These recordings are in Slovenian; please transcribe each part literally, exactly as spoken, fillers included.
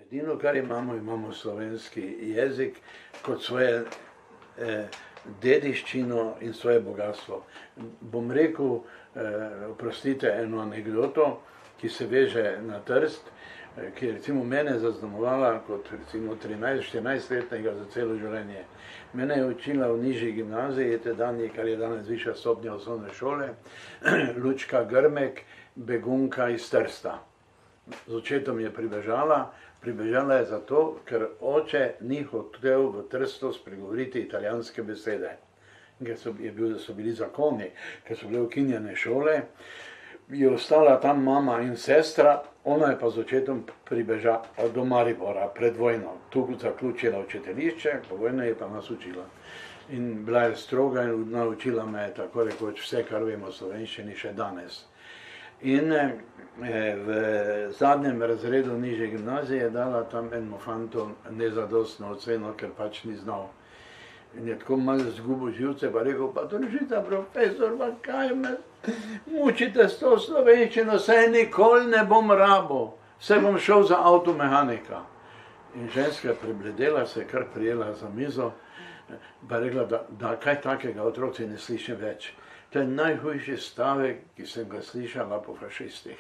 Edino, kar imamo, imamo slovenski jezik kot svoje eh, dediščino in svoje bogatstvo. Bom rekel, eh, oprostite, eno anegdoto, ki se veže na Trst, eh, ki je recimo mene zaznamovala kot recimo trinajst-štirinajstletnega za celo življenje. Mene je učila v nižji gimnaziji, tedanji, kar je danes višja stopnja osnovne šole, Lučka Grmek, begunka iz Trsta. Z očetom je pribežala, pribežala je zato, ker oče ni hotel v Trstu spregovoriti italijanske besede. Ker so, je bil, so bili zakoni, ker so bile ukinjene šole, je ostala tam mama in sestra, ona je pa z očetom pribežala do Maribora pred vojno. Tu zaključila učiteljišče, po vojni je pa nas učila. In bila je stroga in naučila me tako rekoč vse, kar vemo o slovenščini še danes. In eh, v zadnjem razredu nižje gimnazije je dala tam enemu fantu nezadostno oceno, ker pač ni znal. In je tako malo zgubil živce, pa rekel, pa družita profesor, pa kaj me mučite s to slovenščino, saj nikoli ne bom rabo, saj bom šel za avtomehanika. In ženska je prebledela, se je kar prijela za mizo, pa rekla, da, da kaj takega otroci ne slišim več. To je najhujši stavek, ki sem ga slišala po fašistih.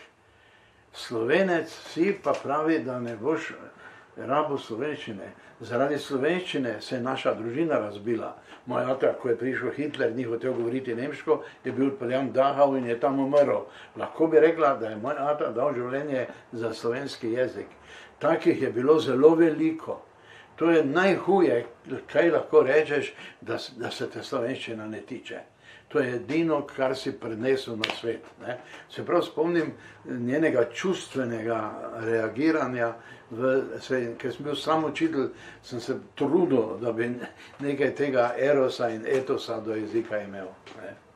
Slovenec si pa pravi, da ne boš rabo slovenščine. Zaradi slovenščine se je naša družina razbila. Moj ata, ko je prišel Hitler, ni hotel govoriti nemško, je bil odpeljan v Dachau in je tam umrl. Lahko bi rekla, da je moj ata dal življenje za slovenski jezik. Takih je bilo zelo veliko. To je najhuje, kaj lahko rečeš, da, da se te slovenščina ne tiče. To je edino, kar si prenesel na svet. Ne? Se prav spomnim njenega čustvenega reagiranja, v, se, ker sem bil sam učitelj, sem se trudil, da bi nekaj tega erosa in etosa do jezika imel. Ne?